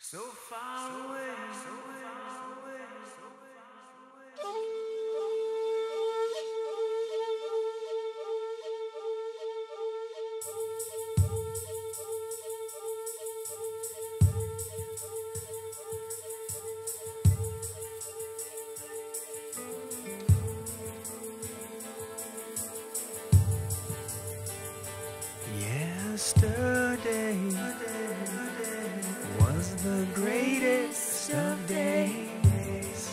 So far away, so far away, so far away. Yesterday was the greatest of days.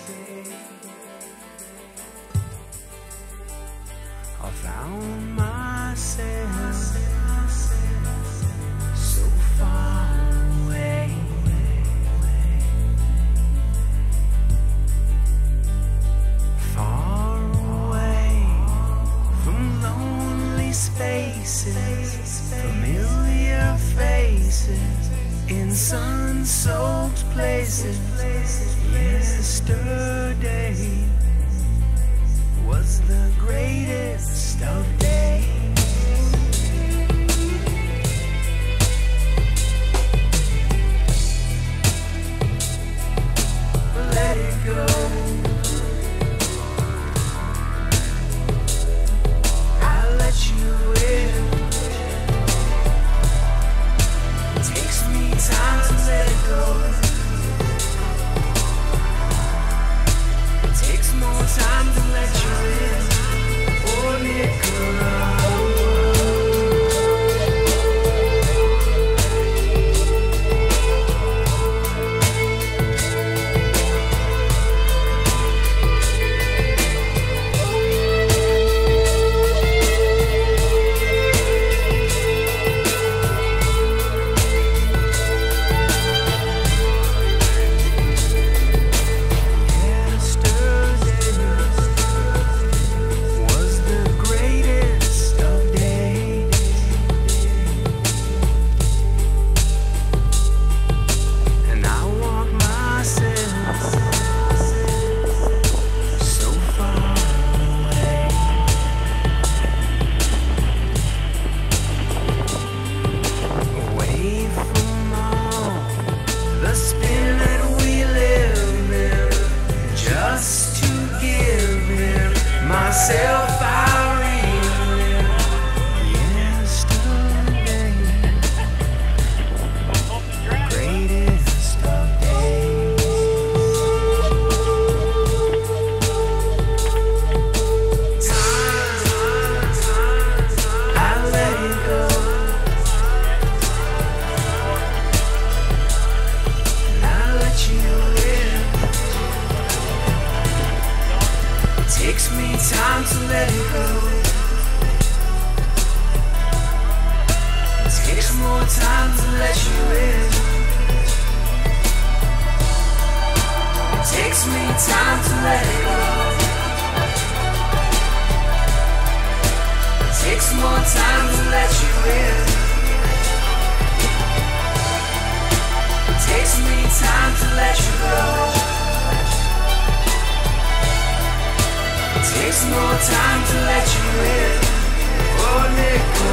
I found myself so far away, far away from lonely spaces, familiar faces in sun-soaked places. Yesterday was the greatest of days. Let it go. I'll let you in. It takes me time to let it go. It takes more time to let you in. Oh, Nicaragua. Myself I relive yesterday, greatest of days. I let it go, and I let you in. It takes me time to let it go. It takes more time to let you in. It takes me time to let it go. It takes more time to let you in. It takes me time to let you go. It takes more time to let you in. Oh, Nick.